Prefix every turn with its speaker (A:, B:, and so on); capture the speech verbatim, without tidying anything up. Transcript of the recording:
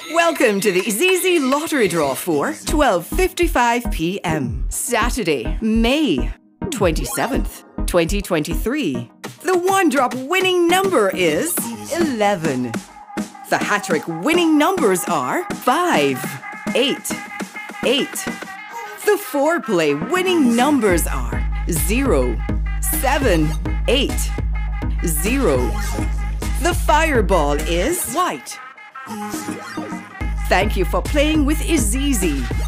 A: Welcome to the IZIZZI lottery draw for twelve fifty-five p m Saturday, May twenty-seventh, twenty twenty-three. The one-drop winning number is eleven. The HaTTrik winning numbers are five, eight, eight. The four-play winning numbers are zero, seven, eight, zero. The fireball is white. Thank you for playing with IZIZZI.